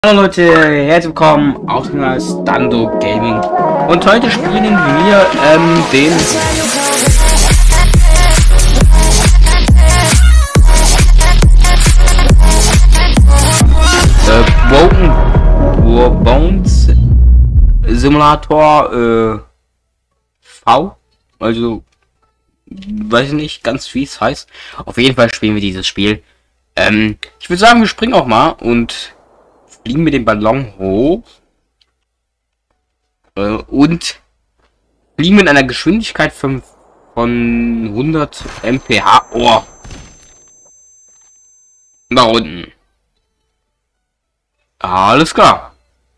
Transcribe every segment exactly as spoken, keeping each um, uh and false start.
Hallo Leute, herzlich willkommen auf dem Kanal Stando Gaming und heute spielen wir ähm, den äh, Broken Bones Simulator äh, V, also weiß ich nicht ganz wie es heißt. Auf jeden Fall spielen wir dieses Spiel. Ähm, ich würde sagen, wir springen auch mal und fliegen mit dem Ballon hoch äh, und fliegen mit einer Geschwindigkeit von, von hundert Kilometer pro Stunde. Oh. Da unten. Alles klar.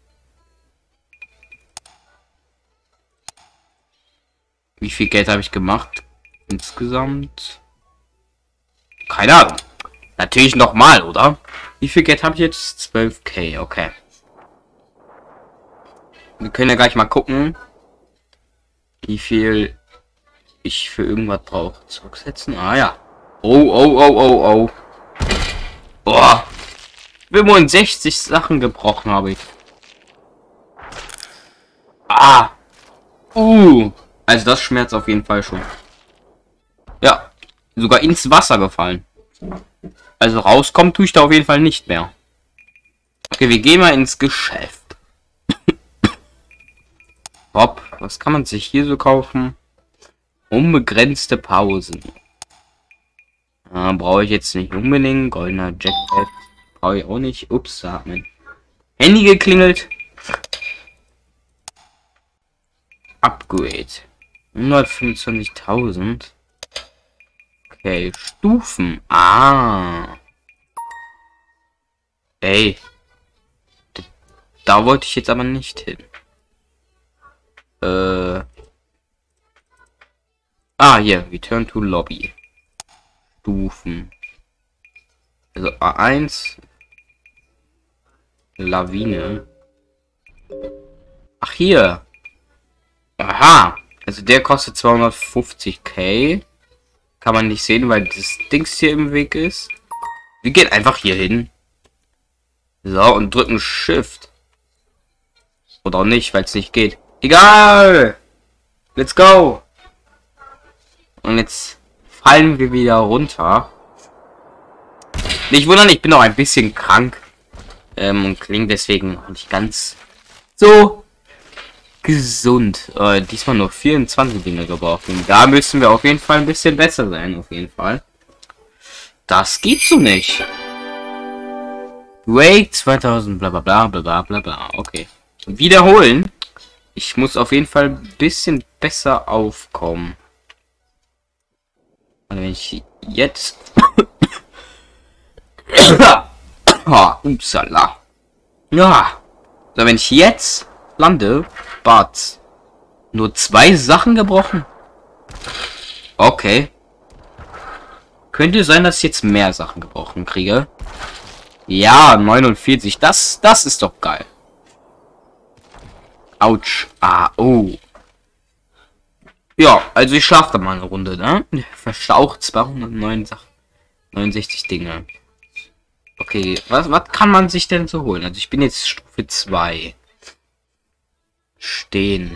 Wie viel Geld habe ich gemacht? Insgesamt? Keine Ahnung. Natürlich noch mal, oder? Wie viel Geld habe ich jetzt? zwölftausend, okay. Wir können ja gleich mal gucken, wie viel ich für irgendwas brauche. Zurücksetzen. Ah ja. Oh, oh, oh, oh, oh. Boah. fünfundsechzig Sachen gebrochen habe ich. Ah. Uh. Also das schmerzt auf jeden Fall schon. Ja. Sogar ins Wasser gefallen. Also rauskommen tue ich da auf jeden Fall nicht mehr. Okay, wir gehen mal ins Geschäft. Hopp, was kann man sich hier so kaufen? Unbegrenzte Pausen. Ah, brauche ich jetzt nicht unbedingt. Goldener Jackpot. Brauche ich auch nicht. Ups, da hat mein Handy geklingelt. Upgrade. hundertfünfundzwanzigtausend. Okay, Stufen. Ah. Ey. Da wollte ich jetzt aber nicht hin. Äh. Ah, hier. Return to Lobby. Stufen. Also A eins. Lawine. Ach, hier. Aha. Also der kostet zweihundertfünfzigtausend. Kann man nicht sehen, weil das Dings hier im Weg ist. Wir gehen einfach hier hin. So, und drücken Shift. Oder auch nicht, weil es nicht geht. Egal! Let's go! Und jetzt fallen wir wieder runter. Nicht wundern, ich bin auch ein bisschen krank. Ähm, und klingt deswegen nicht ganz so gesund. Äh, diesmal nur vierundzwanzig Dinge gebraucht. Und da müssen wir auf jeden Fall ein bisschen besser sein. Auf jeden Fall. Das geht so nicht. Wait, zweitausend, bla bla bla bla bla bla. Okay. Wiederholen. Ich muss auf jeden Fall ein bisschen besser aufkommen. Und wenn ich jetzt... oh, upsala. Ja. So, wenn ich jetzt lande... But nur zwei Sachen gebrochen. Okay. Könnte sein, dass ich jetzt mehr Sachen gebrochen kriege. Ja, neunundvierzig. Das, das ist doch geil. Autsch. Ah, oh. Ja, also ich schlafe da mal eine Runde, ne? Verstaucht zweihundertneunundsechzig Dinge. Okay, was, was kann man sich denn so holen? Also ich bin jetzt Stufe zwei. Stehen.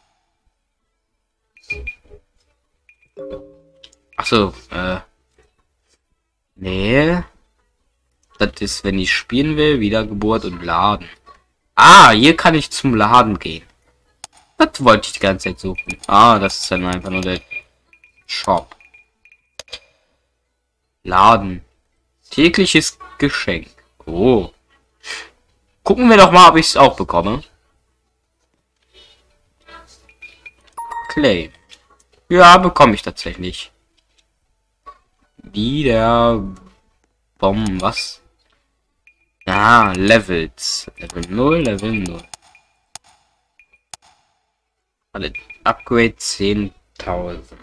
Achso, äh. Nee. Das ist, wenn ich spielen will, Wiedergeburt und Laden. Ah, hier kann ich zum Laden gehen. Das wollte ich die ganze Zeit suchen. Ah, das ist dann einfach nur der Shop. Laden. Tägliches Geschenk. Oh. Gucken wir doch mal, ob ich es auch bekomme. Clay. Ja, bekomme ich tatsächlich. Wieder Bomben, was? Ah, Levels. Level null, Level null. Alle Upgrade zehntausend.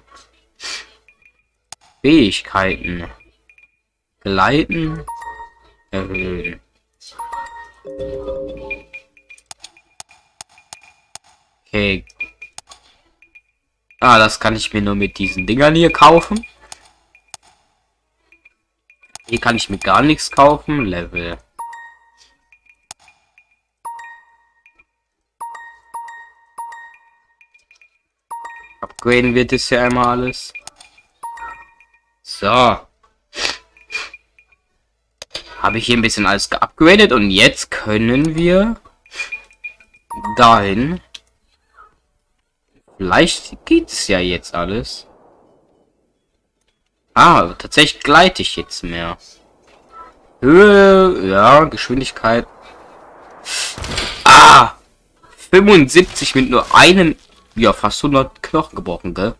Fähigkeiten. Gleiten. Erhöhen. Okay. Ah, das kann ich mir nur mit diesen Dingern hier kaufen. Hier kann ich mir gar nichts kaufen. Level. upgraden wir das ja einmal alles. So. Habe ich hier ein bisschen alles geupgradet und jetzt können wir dahin. Vielleicht geht's ja jetzt alles. Ah, tatsächlich gleite ich jetzt mehr. Höhe, ja, Geschwindigkeit. Ah! fünfundsiebzig mit nur einem, ja, fast hundert Knochen gebrochen, gell?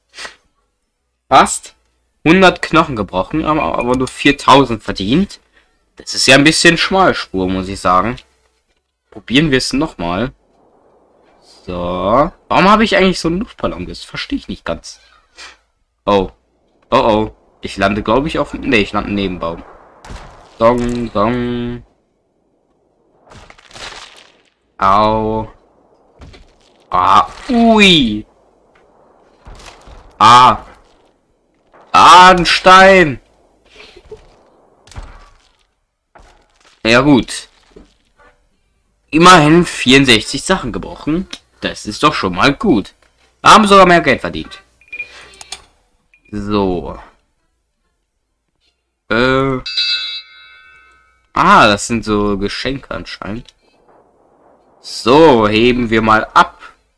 Fast hundert Knochen gebrochen, aber, aber nur viertausend verdient. Das ist ja ein bisschen Schmalspur, muss ich sagen. Probieren wir es nochmal. So. Warum habe ich eigentlich so einen Luftballon? Das verstehe ich nicht ganz. Oh. Oh oh. Ich lande, glaube ich, auf... Ne, ich lande neben Baum. Dong, dong. Au. Ah. Ui. Ah. Ah, ein Stein. Ja gut. Immerhin vierundsechzig Sachen gebrochen. Das ist doch schon mal gut. Haben sogar mehr Geld verdient. So. Äh. Ah, das sind so Geschenke anscheinend. So, heben wir mal ab.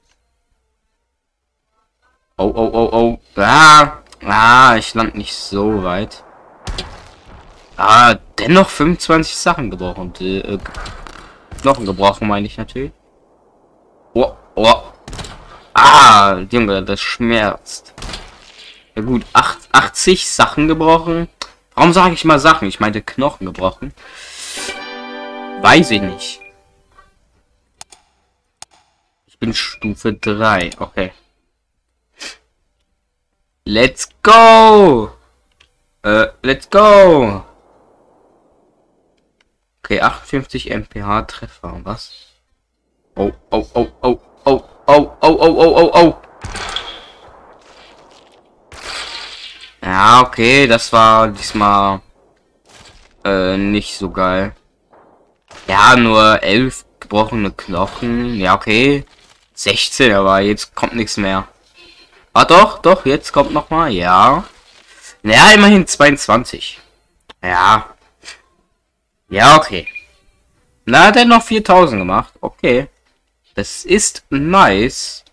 Oh, oh, oh, oh. Ah, ah ich lande nicht so weit. Ah, dennoch fünfundzwanzig Sachen gebrochen. Äh, Knochen gebrochen, meine ich natürlich. Oh, oh. Ah, Junge, das schmerzt. Ja gut, achtzig Sachen gebrochen. Warum sage ich mal Sachen? Ich meinte Knochen gebrochen. Weiß ich nicht. Ich bin Stufe drei. Okay. Let's go! Äh, let's go! Okay, achtundfünfzig M P H Treffer. Was? Oh, oh, oh, oh, oh, oh, oh, oh, oh, oh, oh. Ja, okay, das war diesmal äh, nicht so geil. Ja, nur elf gebrochene Knochen. Ja, okay. sechzehn, aber jetzt kommt nichts mehr. Ah, doch, doch, jetzt kommt noch mal. Ja. Ja, immerhin zweiundzwanzig. Ja. Ja, okay. Na, hat er noch viertausend gemacht. Okay. Das ist nice.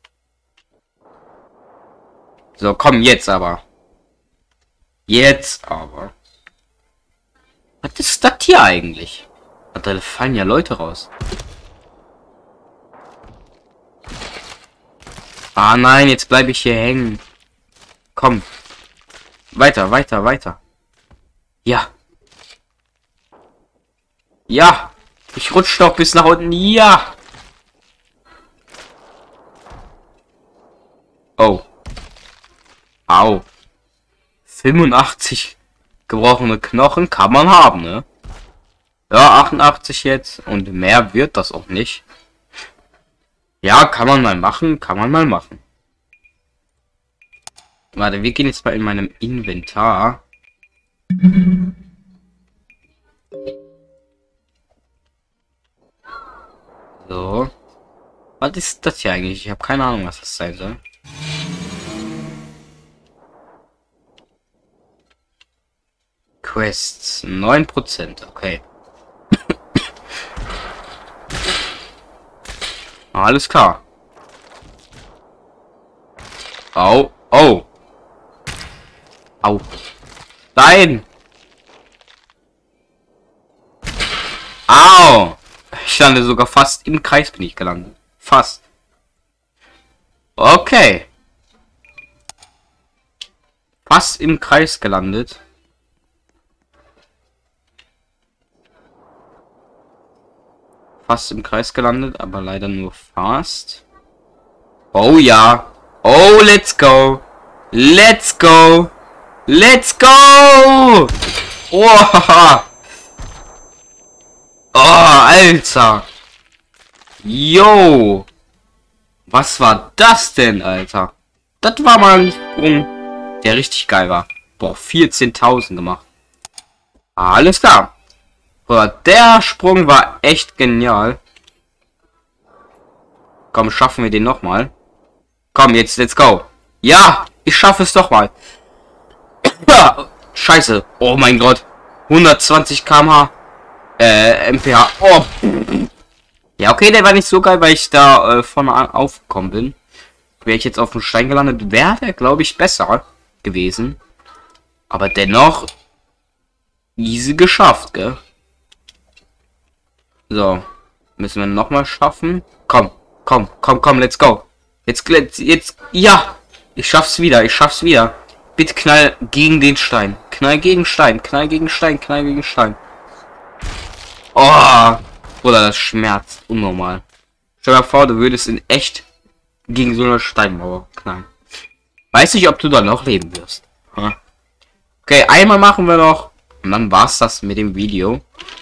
So, komm, jetzt aber. Jetzt aber. Was ist das hier eigentlich? Da fallen ja Leute raus. Ah nein, jetzt bleibe ich hier hängen. Komm. Weiter, weiter, weiter. Ja. Ja. Ich rutsche doch bis nach unten. Ja. Oh. Au. fünfundachtzig gebrochene Knochen kann man haben, ne? Ja, achtundachtzig jetzt. Und mehr wird das auch nicht. Ja, kann man mal machen. Kann man mal machen. Warte, wir gehen jetzt mal in meinem Inventar. So. Was ist das hier eigentlich? Ich habe keine Ahnung, was das sein soll. Quests. neun Prozent. Okay. Alles klar. Au. Oh. Au. Nein. Au. Ich lande sogar fast im Kreis, bin ich gelandet. Fast. Okay. Fast im Kreis gelandet. Fast im Kreis gelandet, aber leider nur fast. Oh ja. Oh, let's go. Let's go. Let's go. Oh, oh, Alter. Yo. Was war das denn, Alter? Das war mal ein Sprung, der richtig geil war. Boah, vierzehntausend gemacht. Alles klar. Boah, der Sprung war echt genial. Komm, schaffen wir den noch mal. Komm, jetzt, let's go. Ja, ich schaffe es doch mal. Scheiße. Oh mein Gott. hundertzwanzig Kilometer pro Stunde. Äh, M P H. Oh. Ja, okay, der war nicht so geil, weil ich da äh, vorne an aufgekommen bin. Wäre ich jetzt auf dem Stein gelandet, wäre der, glaube ich, besser gewesen. Aber dennoch easy geschafft, gell? So. Müssen wir noch mal schaffen. Komm, komm, komm, komm, let's go. Jetzt, jetzt, jetzt, ja. Ich schaff's wieder, ich schaff's wieder. Bitte knall gegen den Stein. Knall gegen Stein, knall gegen Stein, knall gegen Stein. Oh. Oder das schmerzt. Unnormal. Stell dir mal vor, du würdest in echt gegen so eine Steinmauer knallen. Weiß nicht, ob du da noch leben wirst. Hm? Okay, einmal machen wir noch. Und dann war's das mit dem Video.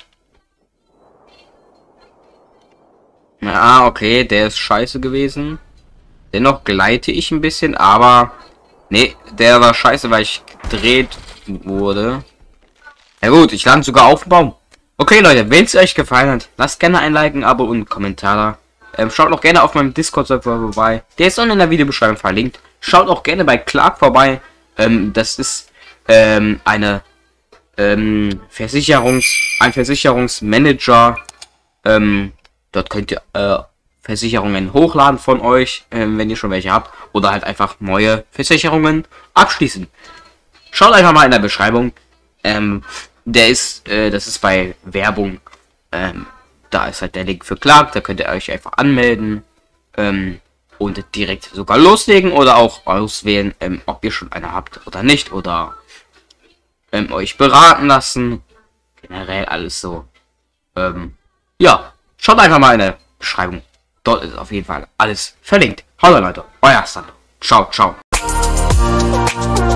Ja, okay, der ist scheiße gewesen. Dennoch gleite ich ein bisschen, aber... Nee, der war scheiße, weil ich gedreht wurde. Ja gut, ich lande sogar auf dem Baum. Okay, Leute, wenn es euch gefallen hat, lasst gerne ein Like, ein Abo und einen Kommentar da. Ähm, schaut auch gerne auf meinem Discord-Server vorbei. Der ist unten in der Videobeschreibung verlinkt. Schaut auch gerne bei Clark vorbei. Ähm, das ist ähm, eine ähm, Versicherungs... ein Versicherungsmanager. Ähm, dort könnt ihr äh, Versicherungen hochladen von euch, ähm, wenn ihr schon welche habt. Oder halt einfach neue Versicherungen abschließen. Schaut einfach mal in der Beschreibung. Ähm, der ist, äh, das ist bei Werbung. Ähm, da ist halt der Link für Clark. Da könnt ihr euch einfach anmelden. Ähm, und direkt sogar loslegen. Oder auch auswählen, ähm, ob ihr schon eine habt oder nicht. Oder ähm, euch beraten lassen. Generell alles so. Ähm, ja, schaut einfach mal in der Beschreibung. Dort ist auf jeden Fall alles verlinkt. Hallo Leute, euer Sando. Ciao, ciao.